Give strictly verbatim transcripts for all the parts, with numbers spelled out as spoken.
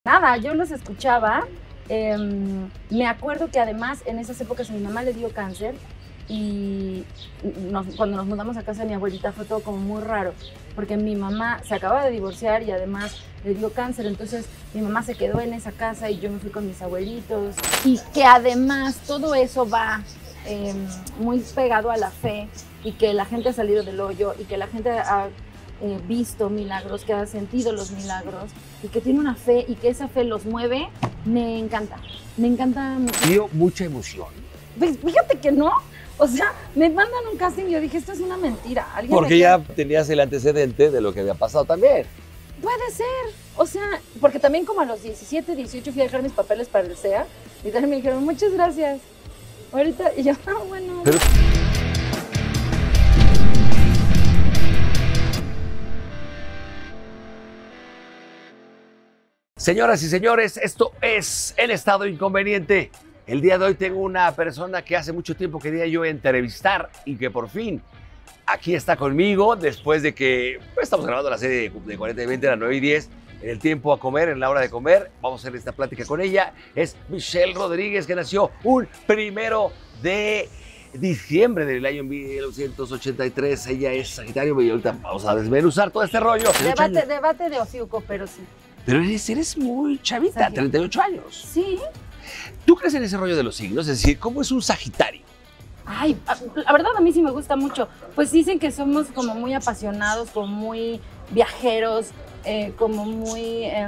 Nada, yo los escuchaba. Eh, me acuerdo que además en esas épocas a mi mamá le dio cáncer y nos, cuando nos mudamos a casa de mi abuelita fue todo como muy raro, porque mi mamá se acaba de divorciar y además le dio cáncer, entonces mi mamá se quedó en esa casa y yo me fui con mis abuelitos. Y que además todo eso va eh, muy pegado a la fe y que la gente ha salido del hoyo y que la gente ha eh, visto milagros, que ha sentido los milagros y que tiene una fe y que esa fe los mueve, me encanta, me encanta. Dio mucha emoción. Pues fíjate que no, o sea, me mandan un casting y yo dije, esto es una mentira. ¿Alguien Porque ya tenías el antecedente de lo que había pasado también. Puede ser, o sea, porque también como a los diecisiete, dieciocho fui a dejar mis papeles para el C E A y también me dijeron, muchas gracias. Ahorita, y yo, ah, bueno. Pero... Señoras y señores, esto es El Estado Inconveniente. El día de hoy tengo una persona que hace mucho tiempo quería yo entrevistar y que por fin aquí está conmigo después de que pues, estamos grabando la serie de cuarenta y veinte a las nueve y diez. En el tiempo a comer, en la hora de comer, vamos a hacer esta plática con ella. Es Michelle Rodríguez, que nació un primero de diciembre del año mil novecientos ochenta y tres. Ella es Sagitario y ahorita vamos a desmenuzar todo este rollo. Debate, debate de hociuco, pero sí. Pero eres, eres muy chavita, Sagitario. treinta y ocho años. Sí. ¿Tú crees en ese rollo de los signos? Es decir, ¿cómo es un Sagitario? Ay, la verdad a mí sí me gusta mucho. Pues dicen que somos como muy apasionados, como muy viajeros, eh, como muy eh,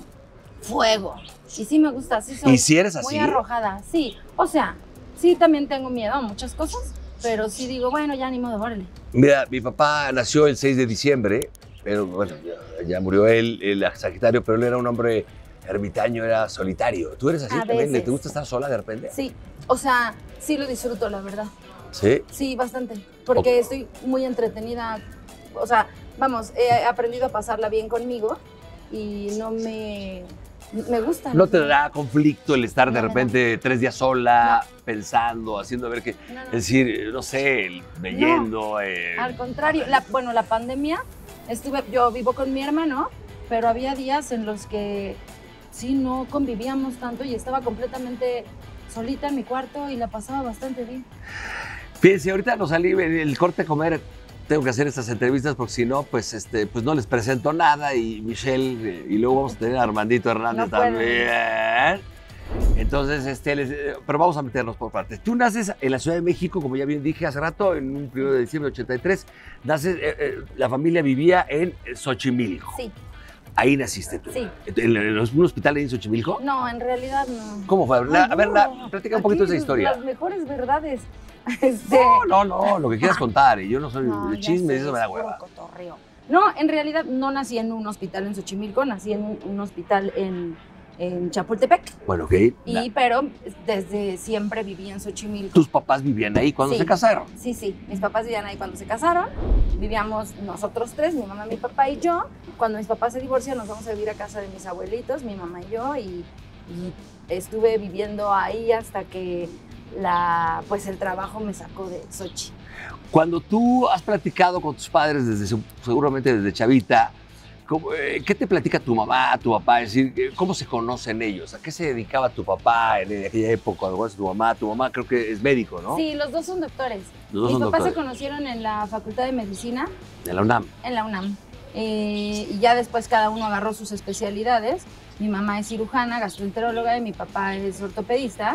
fuego. Y sí me gusta, sí soy ¿Y si eres así? Muy arrojada, sí. O sea, sí también tengo miedo a muchas cosas, pero sí digo, bueno, ya ni modo, órale. Mira, mi papá nació el seis de diciembre, pero bueno, ya, ya murió él, el Sagitario, pero él era un hombre ermitaño, era solitario. ¿Tú eres así a también? veces. ¿Te gusta estar sola de repente? Sí, o sea, sí lo disfruto, la verdad. ¿Sí? Sí, bastante, porque okay. Estoy muy entretenida, o sea, vamos, he aprendido a pasarla bien conmigo y no me, me gusta. ¿No te da conflicto el estar no, de repente no. tres días sola, no. pensando, haciendo a ver qué, no, no. es decir, no sé, leyendo? No. Eh... Al contrario, la, bueno, la pandemia, estuve, yo vivo con mi hermano, pero había días en los que sí, no convivíamos tanto y estaba completamente solita en mi cuarto y la pasaba bastante bien. Fíjense, ahorita no salí el corte a comer, tengo que hacer estas entrevistas porque si no, pues, este, pues no les presento nada y Michelle, y luego vamos a tener a Armandito Hernández no también. Entonces, este, les, pero vamos a meternos por partes. Tú naces en la Ciudad de México, como ya bien dije hace rato, en un primero de diciembre de ochenta y tres, naces, eh, eh, la familia vivía en Xochimilco. Sí. Ahí naciste tú. Sí. ¿En, en un hospital en Xochimilco? No, en realidad no. ¿Cómo fue? La, Ay, a ver, no. la, platica un poquito de esa historia. Las mejores verdades. Este... No, no, no, lo que quieras contar. Yo no soy no, de chismes, sé, eso me da hueva. Cotorreo. No, en realidad no nací en un hospital en Xochimilco, nací en un, un hospital en, en Chapultepec. Bueno, ok. Y, la... pero desde siempre viví en Xochimilco. ¿Tus papás vivían ahí cuando sí, se casaron? Sí, sí, mis papás vivían ahí cuando se casaron. Vivíamos nosotros tres, mi mamá, mi papá y yo. Cuando mis papás se divorcian nos vamos a vivir a casa de mis abuelitos, mi mamá y yo. Y, y estuve viviendo ahí hasta que la, pues el trabajo me sacó de Xochi. Cuando tú has platicado con tus padres, desde seguramente desde chavita, ¿qué te platica tu mamá, tu papá? Es decir, ¿cómo se conocen ellos? ¿A qué se dedicaba tu papá en aquella época? Cuando tu mamá, tu mamá creo que es médico, ¿no? Sí, los dos son doctores. Los dos Mis son papás doctores. se conocieron en la Facultad de Medicina. ¿En la UNAM? En la UNAM. Eh, y ya después cada uno agarró sus especialidades. Mi mamá es cirujana, gastroenteróloga y mi papá es ortopedista.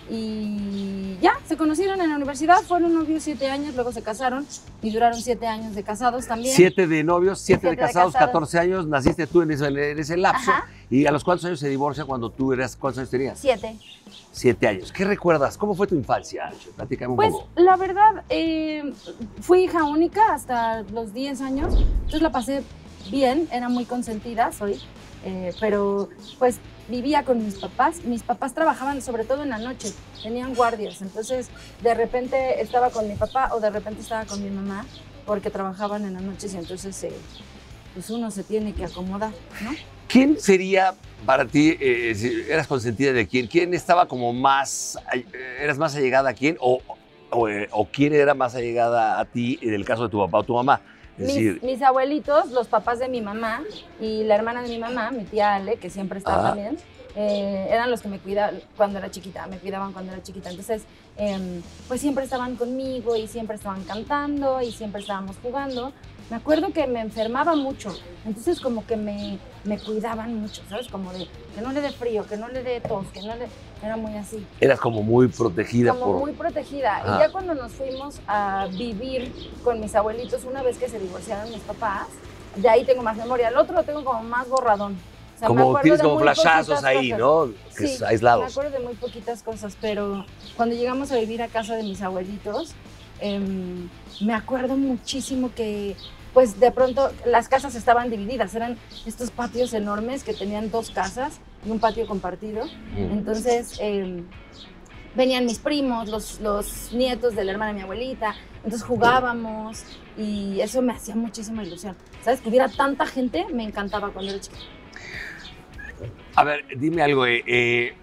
Y ya, se conocieron en la universidad, fueron novios siete años, luego se casaron y duraron siete años de casados también. Siete de novios, siete, siete de, casados, de casados, catorce años, naciste tú en ese, en ese lapso. Ajá. ¿Y a los cuántos años se divorcia cuando tú eras, cuántos años tenías? Siete. Siete años. ¿Qué recuerdas? ¿Cómo fue tu infancia? Platícame un pues, poco. Pues la verdad, eh, fui hija única hasta los diez años, entonces la pasé bien, era muy consentida, soy, eh, pero pues vivía con mis papás. Mis papás trabajaban sobre todo en la noche, tenían guardias, entonces de repente estaba con mi papá o de repente estaba con mi mamá porque trabajaban en las noches y entonces eh, pues uno se tiene que acomodar, ¿no? ¿Quién sería para ti, eh, si eras consentida de quién? ¿Quién estaba como más, eh, eras más allegada a quién o, o, eh, o quién era más allegada a ti en el caso de tu papá o tu mamá? Es Es mis, decir, mis abuelitos, los papás de mi mamá y la hermana de mi mamá, mi tía Ale, que siempre estaba Ah. también, eh, eran los que me cuidaban cuando era chiquita, me cuidaban cuando era chiquita. Entonces, eh, pues siempre estaban conmigo y siempre estaban cantando y siempre estábamos jugando. Me acuerdo que me enfermaba mucho, entonces como que me, me cuidaban mucho, ¿sabes? Como de que no le dé frío, que no le dé tos, que no le... Era muy así. eras como muy protegida Como por... muy protegida. Ah. Y ya cuando nos fuimos a vivir con mis abuelitos, una vez que se divorciaron mis papás, de ahí tengo más memoria. El otro lo tengo como más borradón. O sea, me Como acuerdo tienes de como muy flashazos poquitas ahí, cosas. ¿no? Que Sí, es aislados. me acuerdo de muy poquitas cosas, pero cuando llegamos a vivir a casa de mis abuelitos, eh, me acuerdo muchísimo que, pues de pronto las casas estaban divididas, eran estos patios enormes que tenían dos casas y un patio compartido. Mm. Entonces, eh, venían mis primos, los, los nietos de la hermana de mi abuelita, entonces jugábamos y eso me hacía muchísima ilusión. ¿Sabes? Que hubiera tanta gente, me encantaba cuando era chiquita. A ver, dime algo. Eh, eh,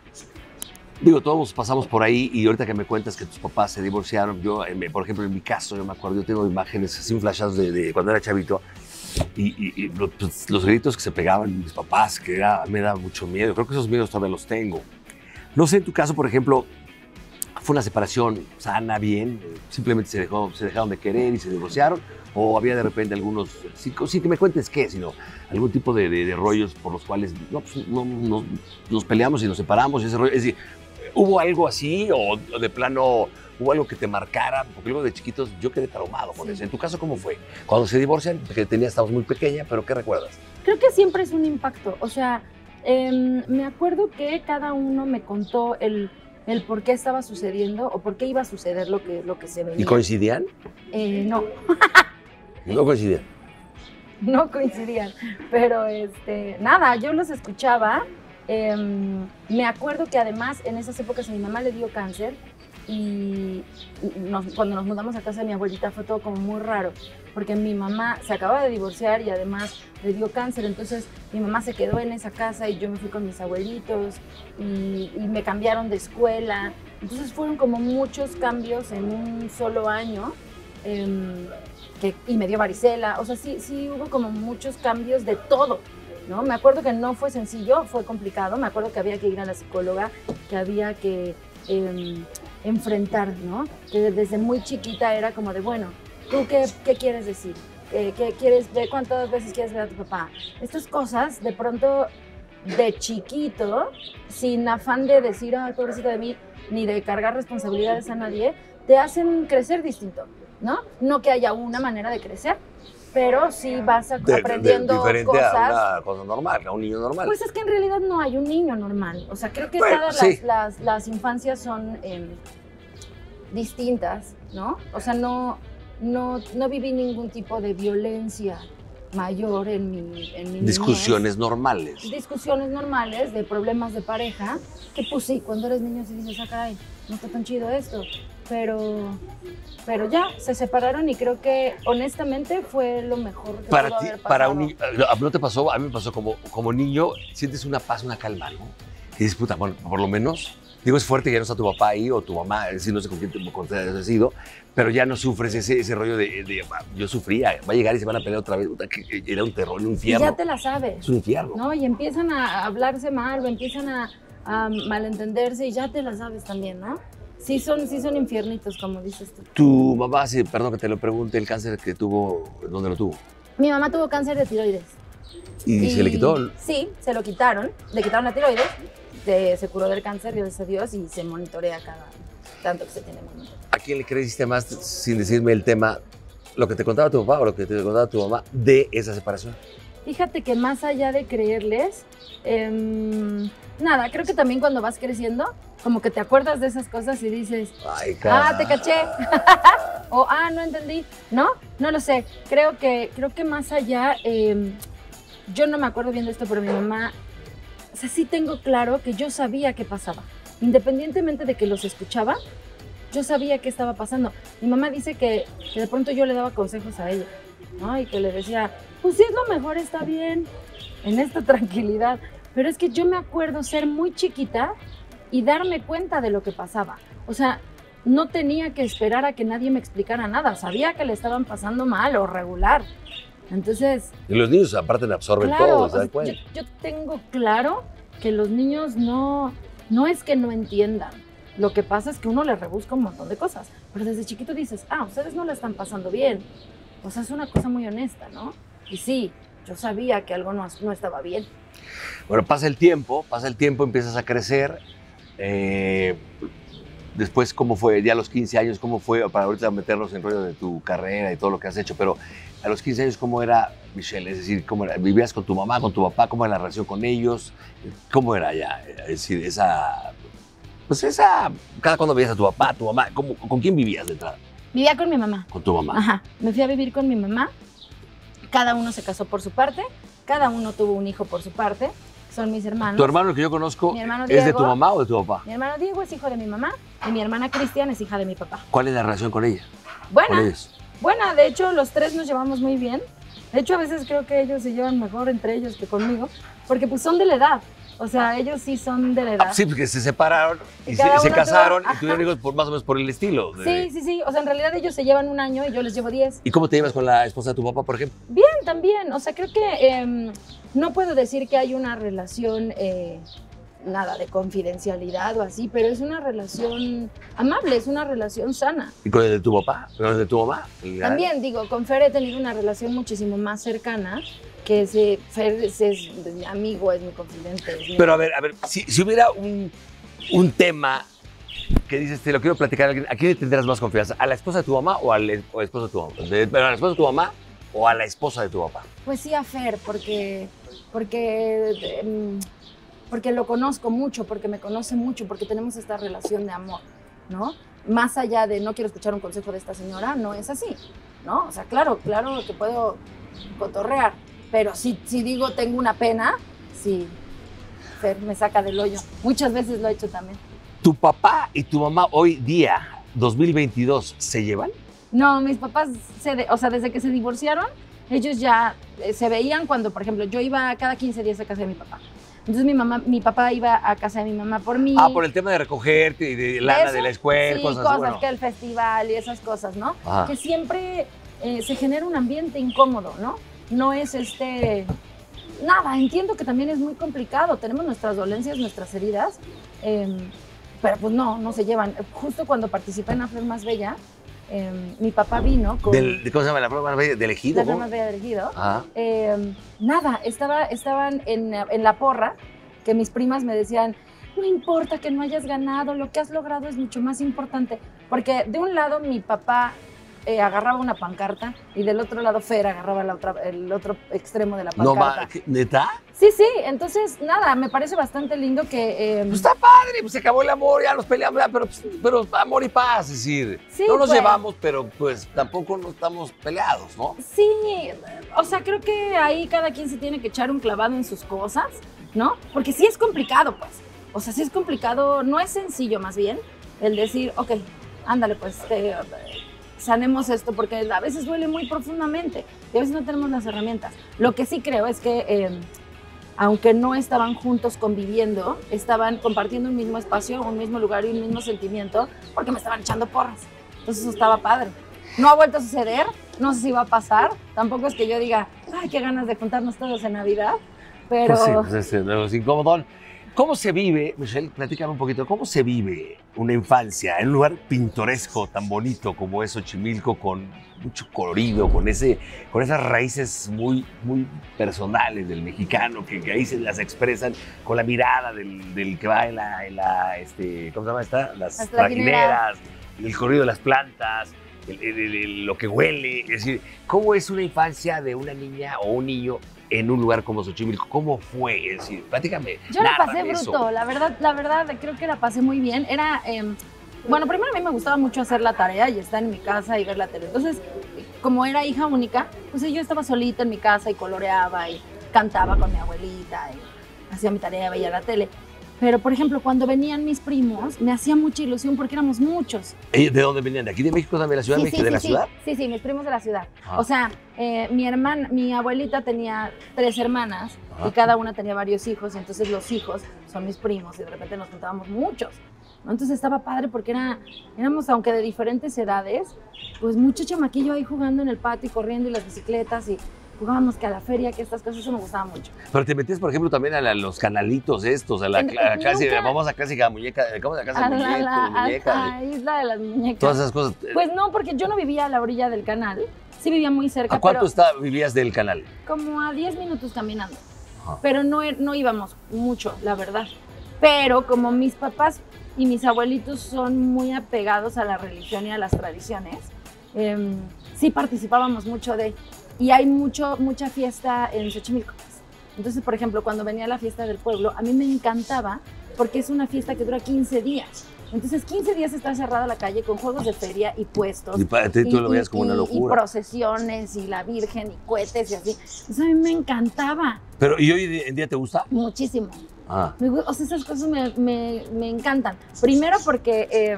digo, todos pasamos por ahí y ahorita que me cuentas que tus papás se divorciaron, yo, eh, por ejemplo, en mi caso, yo me acuerdo, yo tengo imágenes así, un flashazo de, de cuando era chavito y, y, y los, pues, los gritos que se pegaban mis papás, que era, me da mucho miedo. Creo que esos miedos todavía los tengo. No sé, en tu caso, por ejemplo, ¿fue una separación sana, bien? ¿Simplemente se, dejó, se dejaron de querer y se divorciaron? ¿O había de repente algunos, sí, sí que me cuentes qué, sino algún tipo de, de, de rollos por los cuales no, pues, no, no, nos peleamos y nos separamos? Y ese rollo, es decir, ¿hubo algo así o de plano hubo algo que te marcara? Porque luego de chiquitos yo quedé traumado con Sí. eso. ¿En tu caso cómo fue? Cuando se divorcian, que tenía, estabas muy pequeña, pero ¿qué recuerdas? Creo que siempre es un impacto. O sea, eh, me acuerdo que cada uno me contó el, el por qué estaba sucediendo o por qué iba a suceder lo que, lo que se venía. ¿Y coincidían? Eh, no, No coincidían. no coincidían. Pero este, nada, yo los escuchaba. Eh, me acuerdo que además en esas épocas a mi mamá le dio cáncer y nos- cuando nos mudamos a casa de mi abuelita fue todo como muy raro, porque mi mamá se acaba de divorciar y además le dio cáncer, entonces mi mamá se quedó en esa casa y yo me fui con mis abuelitos y, y me cambiaron de escuela, entonces fueron como muchos cambios en un solo año. em, que, y me dio varicela, o sea, sí, sí hubo como muchos cambios de todo, ¿no? Me acuerdo que no fue sencillo, fue complicado, me acuerdo que había que ir a la psicóloga, que había que eh, enfrentar, ¿no? Que desde muy chiquita era como de, bueno, ¿tú qué, qué quieres decir? ¿Qué, qué quieres ver? ¿Cuántas veces quieres ver a tu papá? Estas cosas, de pronto, de chiquito, sin afán de decir, ay, pobrecita de mí, ni de cargar responsabilidades a nadie, te hacen crecer distinto, ¿no? No que haya una manera de crecer, pero sí vas a- De- de- aprendiendo diferente cosas. a una cosa normal, a un niño normal. Pues es que en realidad no hay un niño normal. O sea, creo que Bueno, todas sí. las, las, las infancias son eh, distintas, ¿no? O sea, no, no, no viví ningún tipo de violencia mayor en mi, en mi niñez. Discusiones normales. Discusiones normales de problemas de pareja, que pues sí, cuando eres niño sí dices, ah, caray, no está tan chido esto. Pero, pero ya, se separaron y creo que honestamente fue lo mejor que Para pudo ti, haber para pasado. un niño, ¿no te pasó? A mí me pasó como, como niño, sientes una paz, una calma, ¿no? Y dices, puta, bueno, por lo menos, digo, es fuerte que ya no está tu papá ahí o tu mamá, es decir, no sé con quién te con quién has sido, pero ya no sufres ese, ese rollo de, de, yo sufría, va a llegar y se van a pelear otra vez, puta, que era un terror, un Y infierno. ya te la sabes. Es un infierno. ¿No? Y empiezan a hablarse mal o empiezan a, a malentenderse y ya te la sabes también, ¿no? Sí son, sí son infiernitos, como dices tú. Tu mamá, sí, perdón que te lo pregunte, el cáncer que tuvo, ¿dónde lo tuvo? Mi mamá tuvo cáncer de tiroides. ¿Y, se le quitó? Sí, se lo quitaron. Le quitaron la tiroides, se, se curó del cáncer, gracias a Dios, y se monitorea cada tanto que se tiene momento. ¿A quién le creíste más, sin decirme el tema, lo que te contaba tu papá o lo que te contaba tu mamá de esa separación? Fíjate que más allá de creerles, em, nada, creo que también cuando vas creciendo, como que te acuerdas de esas cosas y dices, Ay, ah, te cara. caché. O, ah, no entendí. ¿No? No lo sé. Creo que, creo que más allá, eh, yo no me acuerdo bien de esto, pero mi mamá, o sea, sí tengo claro que yo sabía qué pasaba. Independientemente de que los escuchaba, yo sabía qué estaba pasando. Mi mamá dice que, que de pronto yo le daba consejos a ella, ¿no? Y que le decía, pues si es lo mejor, está bien, en esta tranquilidad. Pero es que yo me acuerdo ser muy chiquita y darme cuenta de lo que pasaba. O sea, no tenía que esperar a que nadie me explicara nada. Sabía que le estaban pasando mal o regular. Entonces... Y los niños aparte absorben claro, todo, o sea, yo, yo tengo claro que los niños no, no es que no entiendan. Lo que pasa es que uno les rebusca un montón de cosas. Pero desde chiquito dices, ah, ustedes no la están pasando bien. O sea, es una cosa muy honesta, ¿no? Y sí, yo sabía que algo no, no estaba bien. Bueno, pasa el tiempo, pasa el tiempo, empiezas a crecer. Eh, después, ¿cómo fue? Ya a los quince años, ¿cómo fue? Para ahorita meternos en rollo de tu carrera y todo lo que has hecho, pero a los quince años, ¿cómo era Michelle? Es decir, ¿cómo era? ¿Vivías con tu mamá, con tu papá? ¿Cómo era la relación con ellos? ¿Cómo era ya? Es decir, esa... Pues esa... Cada cuando veías a tu papá, a tu mamá, ¿cómo, ¿con quién vivías de entrada? Vivía con mi mamá. ¿Con tu mamá? Ajá. Me fui a vivir con mi mamá. Cada uno se casó por su parte. Cada uno tuvo un hijo por su parte. Son mis hermanos. ¿Tu hermano, el que yo conozco, Diego, es de tu mamá o de tu papá? Mi hermano Diego es hijo de mi mamá y mi hermana Cristian es hija de mi papá. ¿Cuál es la relación con ella? Buena. ¿Con ellos? Buena. De hecho, los tres nos llevamos muy bien. De hecho, a veces creo que ellos se llevan mejor entre ellos que conmigo, porque pues son de la edad. O sea, ellos sí son de la edad. Ah, sí, porque se separaron y, y se, se casaron tuvo, y tuvieron hijos por, más o menos por el estilo. De... Sí, sí, sí. O sea, en realidad ellos se llevan un año y yo les llevo diez. ¿Y cómo te llevas con la esposa de tu papá, por ejemplo? Bien, también. O sea, creo que eh, no puedo decir que hay una relación, eh, nada de confidencialidad o así, pero es una relación amable, es una relación sana. ¿Y con el de tu papá? ¿Con el de tu mamá? También, digo, con Fer he tenido una relación muchísimo más cercana. Que ese Fer es, es, es mi amigo, es mi confidente. Es mi... Pero a ver, a ver, si, si hubiera un, un tema que dices, te lo quiero platicar, ¿a quién le tendrás más confianza? ¿A la esposa de tu mamá o al o esposo de tu mamá? De, ¿A la esposa de tu mamá o a la esposa de tu papá? Pues sí, a Fer, porque, porque, um, porque lo conozco mucho, porque me conoce mucho, porque tenemos esta relación de amor, ¿no? Más allá de no quiero escuchar un consejo de esta señora, no es así, ¿no? O sea, claro, claro que puedo cotorrear. Pero si, si digo tengo una pena, sí, Fer me saca del hoyo. Muchas veces lo he hecho también. ¿Tu papá y tu mamá hoy día, dos mil veintidós, se llevan? No, mis papás, se de, o sea, desde que se divorciaron, ellos ya eh, se veían cuando, por ejemplo, yo iba cada quince días a casa de mi papá. Entonces mi mamá, mi papá iba a casa de mi mamá por mí. Ah, por el tema de recogerte y de lana ¿eso? De la escuela, sí, cosas cosas así. Bueno. Que el festival y esas cosas, ¿no? Ajá. Que siempre eh, se genera un ambiente incómodo, ¿no? No es este... Nada, entiendo que también es muy complicado. Tenemos nuestras dolencias, nuestras heridas, eh, pero pues no, no se llevan. Justo cuando participé en La Flor Más Bella, eh, mi papá vino con... Del, ¿Cómo se llama? ¿La Flor Más Bella? ¿De Elegido? La Flor Más Bella de Elegido. Ajá. Eh, nada, estaba, estaban en, en la porra, que mis primas me decían, no importa que no hayas ganado, lo que has logrado es mucho más importante. Porque de un lado mi papá... Eh, agarraba una pancarta y del otro lado Fer agarraba la otra, el otro extremo de la pancarta. No, ¿neta? Sí, sí, entonces nada, me parece bastante lindo que... Eh, pues está padre, pues se acabó el amor, ya nos peleamos, ya, pero, pero amor y paz, es decir, sí, no nos pues, llevamos, pero pues tampoco no estamos peleados, ¿no? Sí, o sea, creo que ahí cada quien se tiene que echar un clavado en sus cosas, ¿no? Porque sí es complicado, pues, o sea, sí es complicado, no es sencillo más bien el decir, ok, ándale, pues, te... sanemos esto, porque a veces duele muy profundamente y a veces no tenemos las herramientas. Lo que sí creo es que, eh, aunque no estaban juntos conviviendo, estaban compartiendo un mismo espacio, un mismo lugar y un mismo sentimiento, porque me estaban echando porras. Entonces eso estaba padre. No ha vuelto a suceder, no sé si va a pasar, tampoco es que yo diga, ay, qué ganas de juntarnos todos en Navidad, pero... Pues sí, pues es, es incómodo. ¿Cómo se vive, Michelle, platícame un poquito, cómo se vive una infancia en un lugar pintoresco tan bonito como es Xochimilco, con mucho colorido, con, ese, con esas raíces muy, muy personales del mexicano, que, que ahí se las expresan con la mirada del, del que va en la, en la este, ¿cómo se llama esta? Las, las trajineras, el corrido de las plantas, el, el, el, el, lo que huele, es decir, ¿cómo es una infancia de una niña o un niño en un lugar como Xochimilco? ¿Cómo fue? Es decir, platícame. Yo la pasé bruto, la verdad, la verdad, creo que la pasé muy bien. Era, eh, bueno, primero a mí me gustaba mucho hacer la tarea y estar en mi casa y ver la tele. Entonces, como era hija única, pues yo estaba solita en mi casa y coloreaba y cantaba con mi abuelita y hacía mi tarea, veía la tele. Pero, por ejemplo, cuando venían mis primos, me hacía mucha ilusión porque éramos muchos. ¿De dónde venían? ¿De aquí de México, también de la Ciudad sí, de México? Sí, ¿De sí, la sí. ciudad? Sí, sí, mis primos de la ciudad. Ah. O sea, eh, mi hermana, mi abuelita tenía tres hermanas ah. y cada una tenía varios hijos, y entonces los hijos son mis primos y de repente nos juntábamos muchos. ¿no? Entonces estaba padre porque era, éramos, aunque de diferentes edades, pues mucho chamaquillo ahí jugando en el patio y corriendo y las bicicletas y jugábamos que a la feria, que estas cosas, eso me gustaba mucho. Pero te metías, por ejemplo, también a la- los canalitos estos, a la, En- a la clásica, nunca- vamos a clásica muñeca, ¿cómo se llama? Casa A de la, muñecos, la- a muñecas, la isla de las muñecas. todas esas cosas. Pues no, porque yo no vivía a la orilla del canal, sí vivía muy cerca, ¿A cuánto pero está, vivías del canal? como a diez minutos caminando. Ajá. Pero no, no íbamos mucho, la verdad. Pero como mis papás y mis abuelitos son muy apegados a la religión y a las tradiciones, eh, sí participábamos mucho de... Y hay mucho, mucha fiesta en Xochimilco. Entonces, por ejemplo, cuando venía la fiesta del pueblo, a mí me encantaba porque es una fiesta que dura quince días. Entonces, quince días está cerrada la calle con juegos de feria y puestos. Y para ti tú lo veías como una y- locura. Y procesiones, y la Virgen, y cohetes, y así. Eso a mí me encantaba Pero, ¿y hoy en día te gusta? muchísimo. Ah. Me gu- o sea, esas cosas me, me- me encantan. Primero porque eh,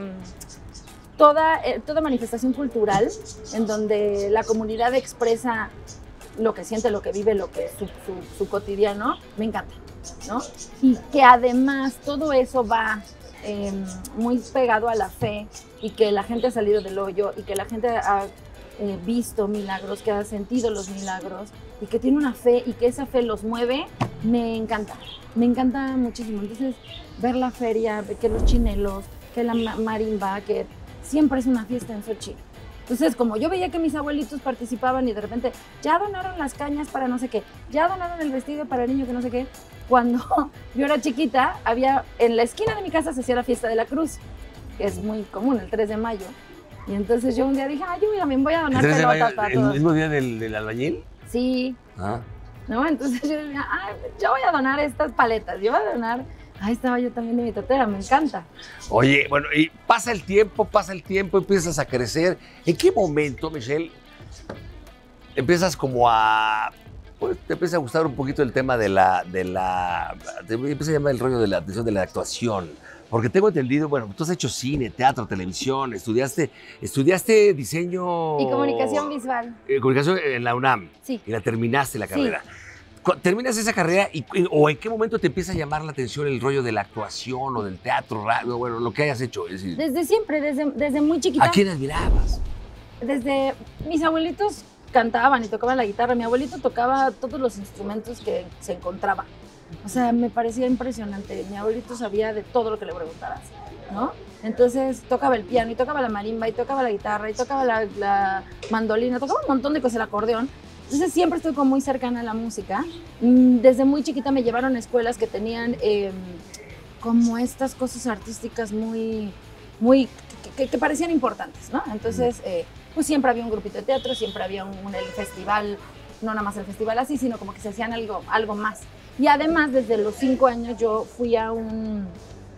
toda, eh, toda manifestación cultural en donde la comunidad expresa lo que siente, lo que vive, lo que es su, su- su cotidiano, me encanta, ¿no? Y que además todo eso va eh, muy pegado a la fe y que la gente ha salido del hoyo y que la gente ha eh, visto milagros, que ha sentido los milagros y que tiene una fe y que esa fe los mueve, me encanta. Me encanta muchísimo. Entonces, ver la feria, ver que los chinelos, que la ma- marimba, que siempre es una fiesta en Xochitl. Entonces, como yo veía que mis abuelitos participaban y de repente ya donaron las cañas para no sé qué, ya donaron el vestido para el niño que no sé qué, cuando yo era chiquita, había en la esquina de mi casa se hacía la fiesta de la cruz, que es muy común, el tres de mayo. Y entonces yo un día dije, ay, yo también voy a donar ¿El tres de pelotas mayo, para el todos. mismo día del, del albañil? Sí, Ah. ¿no? Entonces yo decía, ay, yo voy a donar estas paletas, yo voy a donar... Ahí estaba yo también de mi totera, me encanta. Oye, bueno, y pasa el tiempo, pasa el tiempo, empiezas a crecer. ¿En qué momento, Michelle, empiezas como a... Pues te empieza a gustar un poquito el tema de la... De la te empieza a llamar el rollo de la atención de la actuación? Porque tengo entendido, bueno, tú has hecho cine, teatro, televisión, estudiaste, estudiaste diseño... Y comunicación visual. eh, comunicación en la UNAM. Sí. Y la terminaste la Sí. carrera. Cu- ¿Terminas esa carrera y, y- o en qué momento te empieza a llamar la atención el rollo de la actuación o del teatro, radio, bueno, lo que hayas hecho? Es decir, Desde siempre, desde, desde muy chiquita. ¿a quién admirabas? Desde mis abuelitos cantaban y tocaban la guitarra. Mi abuelito tocaba todos los instrumentos que se encontraba. O sea, me parecía impresionante. Mi abuelito sabía de todo lo que le preguntaras, ¿no? Entonces tocaba el piano y tocaba la marimba y tocaba la guitarra y tocaba la, la mandolina, tocaba un montón de cosas, el acordeón. Entonces siempre estuve como muy cercana a la música. Mm, Desde muy chiquita me llevaron a escuelas que tenían eh, como estas cosas artísticas muy, muy, que, que- que parecían importantes, ¿no? Entonces, eh, pues siempre había un grupito de teatro, siempre había un, un- el festival, no nada más el festival así, sino como que se hacían algo, algo más. Y además, desde los cinco años yo fui a un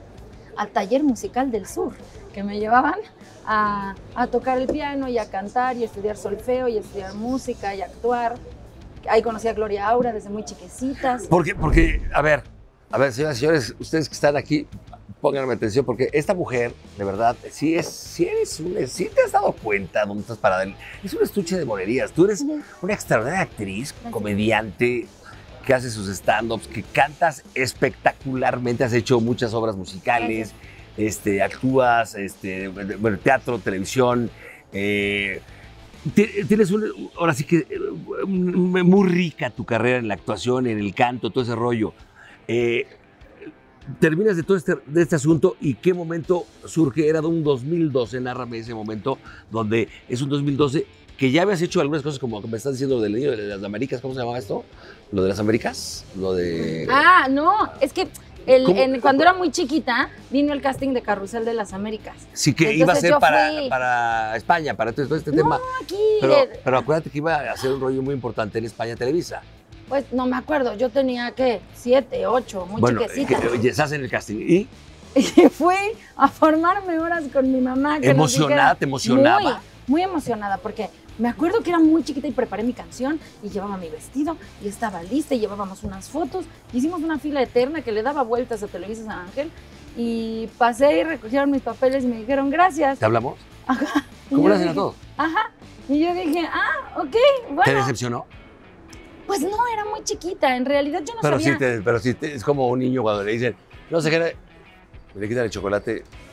al taller musical del sur, que me llevaban a, a tocar el piano y a cantar y a estudiar solfeo y a estudiar música y a actuar. Ahí conocí a Gloria Aura desde muy chiquecitas. Porque, porque, a ver, a ver, señoras y señores, ustedes que están aquí, pónganme atención, porque esta mujer, de verdad, sí es, sí eres un, sí te has dado cuenta dónde estás parada. Es un estuche de monerías. Tú eres Ujú. una extraordinaria actriz, Gracias. comediante, que hace sus stand-ups, que cantas espectacularmente, has hecho muchas obras musicales, este, actúas, este, bueno, teatro, televisión. eh, ti- tienes un, ahora sí que eh, muy rica tu carrera en la actuación, en el canto, todo ese rollo. Eh, terminas de todo este, de este asunto y qué momento surge, era de un dos mil doce, nárrame ese momento, donde es un dos mil doce que ya habías hecho algunas cosas como que me estás diciendo del niño de las Américas, ¿cómo se llamaba esto? ¿Lo de las Américas? Lo de... Ah, no, es que el- ¿Cómo? en- cuando era muy chiquita vino el casting de Carrusel de las Américas. Sí, que Entonces iba a ser yo para, fui- para España, para todo este No, tema. aquí, Pero, eh, pero acuérdate que iba a hacer un rollo muy importante en España Televisa. pues no me acuerdo, yo tenía, ¿qué? Siete, ocho, muy bueno, chiquecita. que, oye, estás en el casting. ¿Y Y fui a formarme horas con mi mamá. que nos emocionada? dijera- ¿Te emocionaba? Muy, muy emocionada, porque me acuerdo que era muy chiquita y preparé mi canción y llevaba mi vestido y estaba lista y llevábamos unas fotos. Hicimos una fila eterna que le daba vueltas a Televisa San Ángel y pasé y recogieron mis papeles y me dijeron gracias. ¿Te hablamos? Ajá. Y ¿Cómo yo lo hacen a dije, todos? Ajá. Y yo dije, ah, ok, ¿Te bueno. decepcionó? Pues no, era muy chiquita. En realidad yo no Pero sabía. sí, te- pero sí te- es como un niño cuando le dicen, no sé qué, le quitan el chocolate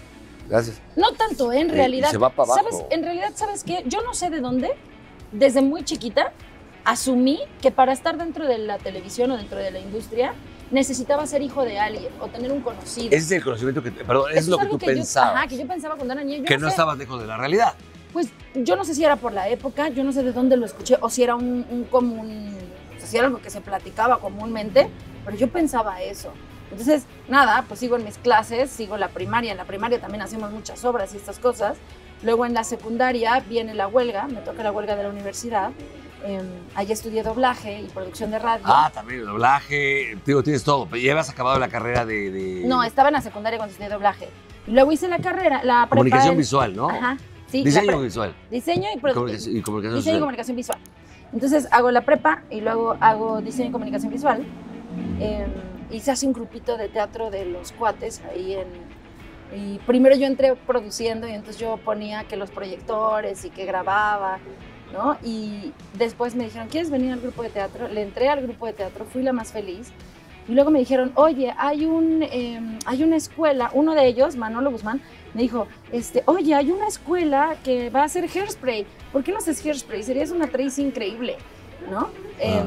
Gracias. No tanto, ¿eh? En Eh, y realidad. se va para abajo. ¿Sabes? En realidad, ¿sabes qué? Yo no sé de dónde, desde muy chiquita, asumí que para estar dentro de la televisión o dentro de la industria, necesitaba ser hijo de alguien o tener un conocido. Ese es el conocimiento que, te- perdón, eso es Eso lo que algo tú yo- pensabas. Ajá, que yo pensaba cuando era niña. Yo que no no sé, estabas lejos de la realidad. Pues yo no sé si era por la época, yo no sé de dónde lo escuché o si era un, un común, o sea, si era algo que se platicaba comúnmente, pero yo pensaba eso. Entonces, nada, pues sigo en mis clases, sigo la primaria. En la primaria también hacemos muchas obras y estas cosas. Luego en la secundaria viene la huelga, me toca la huelga de la universidad. Eh, allí estudié doblaje y producción de radio. Ah, también el doblaje, digo, tienes todo. Pero ya habías acabado la carrera de... de- No, estaba en la secundaria cuando estudié doblaje. Y luego hice la carrera, la prepa Comunicación en- visual, ¿no? Ajá, sí. la Diseño pre- visual. Diseño y, Y produ- comunicación, y comunicación diseño y social. comunicación visual. Entonces hago la prepa y luego hago diseño y comunicación visual. Eh, y se hace un grupito de teatro de los cuates ahí en... Y primero yo entré produciendo y entonces yo ponía que los proyectores y que grababa, ¿no? Y después me dijeron, ¿quieres venir al grupo de teatro? Le entré al grupo de teatro, fui la más feliz. Y luego me dijeron, oye, hay, un, eh, hay una escuela, uno de ellos, Manolo Guzmán, me dijo, este, oye, hay una escuela que va a hacer Hairspray. ¿Por qué no haces Hairspray? Serías una actriz increíble, ¿no? Ah. Eh,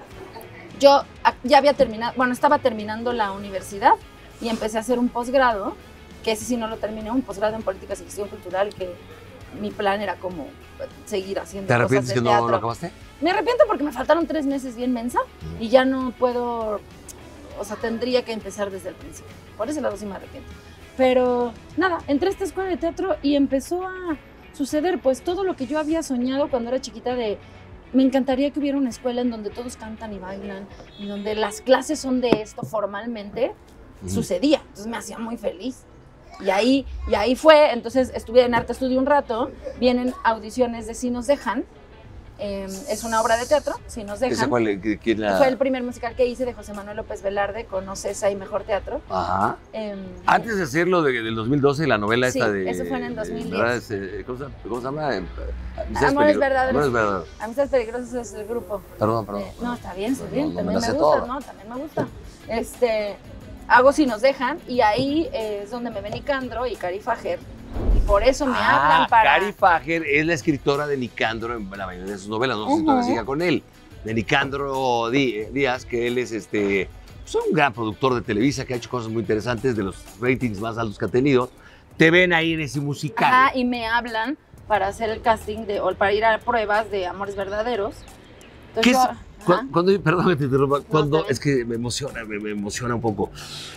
yo a- ya había terminado, bueno, estaba terminando la universidad y empecé a hacer un posgrado, que ese sí no lo terminé, un posgrado en políticas y gestión cultural, que mi plan era como seguir haciendo ¿Te cosas arrepientes de que no teatro. lo acabaste? Me arrepiento porque me faltaron tres meses bien mensa y ya no puedo, o sea, tendría que empezar desde el principio. Por ese lado sí me arrepiento. Pero nada, entré a esta escuela de teatro y empezó a suceder pues todo lo que yo había soñado cuando era chiquita de me encantaría que hubiera una escuela en donde todos cantan y bailan y donde las clases son de esto formalmente. Ujú. Sucedía, entonces me hacía muy feliz. Y ahí, y ahí fue, entonces estuve en Arte Estudio un rato, vienen audiciones de Si Nos Dejan, eh, es una obra de teatro, Si Nos ¿Esa Dejan. cuál? ¿Qui- ¿Quién la...? Fue el primer musical que hice de José Manuel López Velarde con Ocesa y Mejor Teatro. Ajá. Eh, Antes de hacerlo de, del dos mil doce, la novela Sí, esta de... eso fue en el dos mil diez. ¿verdad? Es, eh, ¿Cómo se, cómo se llama? Eh, Amistades Amores Peligro- Verdaderos. Amores Verdaderos. Amistades Peligrosas es el grupo. Perdón, perdón. Eh, no, está bien, está No, bien, no, no me también la me, sé gusta, toda. ¿no? También me gusta. Este, hago Si Nos Dejan y ahí eh, es donde me ven Nicandro y Cari Fajer. Y por eso me Ah, hablan para... Cari Fajer es la escritora de Nicandro en la mayoría de sus novelas. No sé si Ujú. todavía siga con él. De Nicandro Dí- Díaz, que él es este, pues, un gran productor de Televisa que ha hecho cosas muy interesantes, de los ratings más altos que ha tenido. Te ven ahí en ese musical. Ajá, y me hablan para hacer el casting de, o para ir a pruebas de Amores Verdaderos. Entonces ¿Qué yo- es? ajá. Cu- Cuando, perdón que te interrumpa, cuando, está bien. es que me emociona, me, me emociona un poco.